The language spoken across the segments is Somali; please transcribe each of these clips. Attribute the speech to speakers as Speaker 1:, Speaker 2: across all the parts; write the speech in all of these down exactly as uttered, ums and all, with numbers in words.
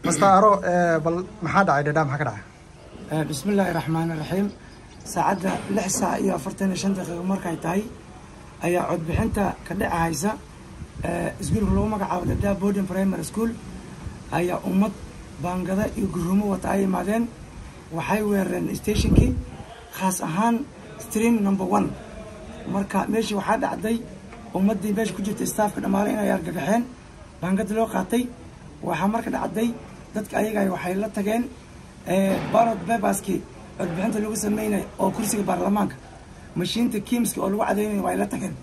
Speaker 1: مستعرو بل محاد عيد دام حكرا.
Speaker 2: بسم الله الرحمن الرحيم. ساعدة لحسة يا فرتنا شنطة مركز تاي أي عد بحنتا كده عايزة سكول هلوما كعودة ده بودن برايمري سكول أي أمت بانجدا يجرموا وتاي معدن وحيورن ستيشن كي خاص أهان ستريم نمبر وان مركز ماشي واحد عدي أمت دي باش كجت استاف كده مالين يرجع كحين بانجدا لو قاطي وحمر كده عدي dadka ayaga ay waxay la tageen ee barad babaski codbixinta lagu sameeyay oo kursiga baarlamaanka mashiinta kimska oo lagu cadeeyay way la tageen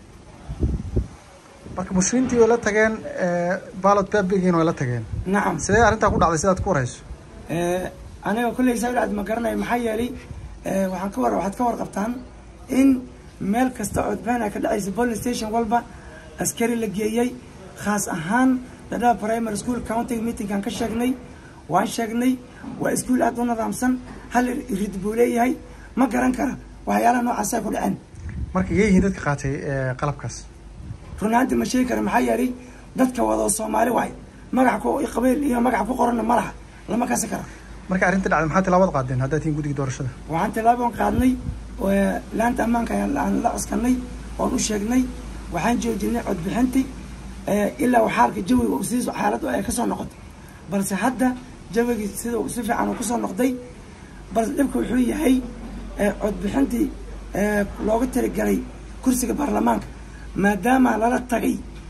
Speaker 1: marka mashiintii way la tageen ee baalad babigeen way la tageen
Speaker 2: nacam
Speaker 1: sidee arinta ku dhacday sidaad ku warayso
Speaker 2: ee aniga kulay saacad ma garanay maxay yeelay ee waxaan ka war waxaad ka war qabtaan in meel kasta codbixin ka dhacaysa police station walba askari la geeyay khaas ahaan Dadaab primary school county meeting kan ka sheegnay waan sheegnay waa iskuul aad u nidaamsan hal irid buu leeyahay ma garan kara waxyaalaha noocaas ay ku dhaceen
Speaker 1: marka yeeyihiin dadka qaatay qalabkaas
Speaker 2: runaantii ma sheegi kara maxaa yeelay dadka wada Soomaali waay magac ku qabiil iyo magac ku qoran ma laha lama kasi kara
Speaker 1: marka arinta dhacday maxaa tilaabad qaadeen hadda tiin gudiga doorashada
Speaker 2: waxaan tilaabad qaadnay oo laanta ammaanka aan la cuskanay oo u sheegnay waxaan joojinay cod bixintii إلا وحالك جوي وسيس حالته أي كسر نقد بس حتى جوي سيد وسيف عنه كسر نقدي بس لبكوا حوي هي عد بحنتي لوقت الجري كرسي البرلمان ما دام على الطري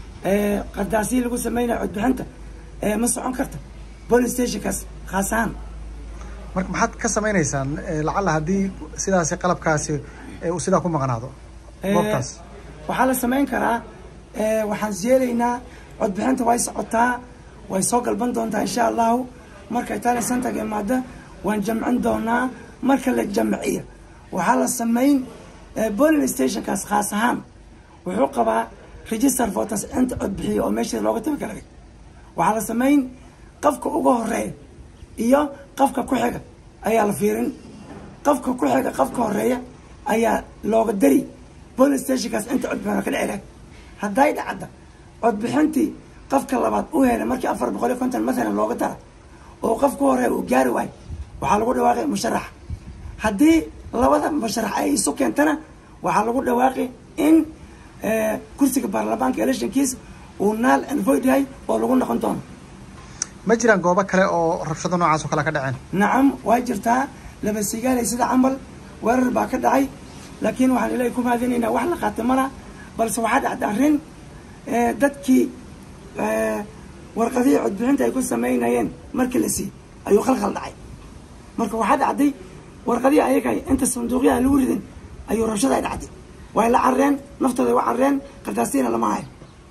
Speaker 2: قداسي اللي سمينا عد بحنته مصر عنكرته بوليس ستيشن كاس خاصان
Speaker 1: marka maxaad ka sameeynaysan lacala hadii sidaas qalab kaasi uu sida ku maqnaado goobtaas
Speaker 2: waxa la sameyn karaa waxaan zeelaynaa cod bixinta way socotaa way soo galban doontaa insha Allah marka taana santa imaada waan jamcin doonaa marka la jamciyo waxa la sameyn polling station kaas khaas ahaan wuxuu qabaa register voters inta cod bixiyo oo meesha looga tabagalay waxa la sameyn qofka ugu horeeya iyo qofka ku xiga ayaa la fiirin qofka ku xiga qofka horeeya ayaa looga dari polling station kaas inta cod bixinta ka dhacay hadday dhacdo cod bixintii qofka labaad u helay markii afar boqol iyo konton مثلا looga daro oo qofka hore uu gaari waay waxa lagu dhawaaqay musharax hadii labada musharax ay isu keentana waxa lagu dhawaaqay in ee kursiga baarlamaanka election kiis uu naal and void yahay oo lagu noqon doono
Speaker 1: ma jiraan goobo kale oo rabshado noocaas oo kala ka dhaceen
Speaker 2: nacam way jirtaa laba sigaal sida camal weerar baa ka dhacay laakiin waxaan ilaahay ku maadinaynaa wax la qaatamana بس واحد عدارين دتكي ورقدي عد بحنت يكون سميناين مركلسي أيو خلق الدعي مرك واحد عدي ورقدي أيك أي أنت الصندوقية الوردن أيو رشاد عدي وإلا عرين نفترض وعرين قداسين لما هاي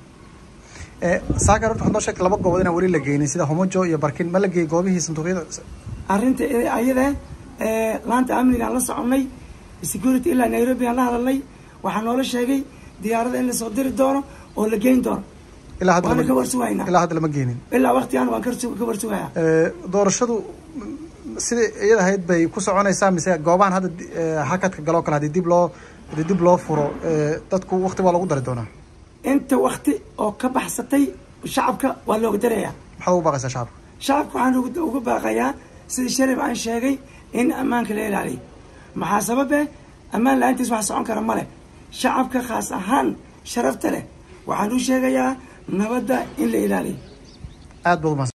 Speaker 1: ساكر فحنا شكل لبق جوادنا وري لجيني سيدا همونجو يباركين ما لجي جوابه هي صندوقية
Speaker 2: عرين أيده لانت أمني على صعمي security إلا نيروبي الله على الله وحنول الشيء ديارة إن صدر الدورة ولا جين دور
Speaker 1: إلا هذا
Speaker 2: أنا كبر سوينا
Speaker 1: إلا هذا لما جينين
Speaker 2: إلا وقت أنا وانكر سو كبر سويا
Speaker 1: دور الشدو سيد يده هيد بي كوسع عنا يسام مسا جوابان هذا حكت كجلاك هذا ديب لو ديب لو فرو تدكو وقت ولا قدر دونا
Speaker 2: أنت وقت أو كبح ستي شعبك ولا قدر يا
Speaker 1: حاول بقى شعب
Speaker 2: شعبك عنده وبقى يا سيد الشرب عن شيء إن أمانك ليل عليه محاسبة أمان لا أنت تسمع صعون كرمله شعبك خاص أهان شرفت له وعنده شيء يا نبدأ إلا إلى لي.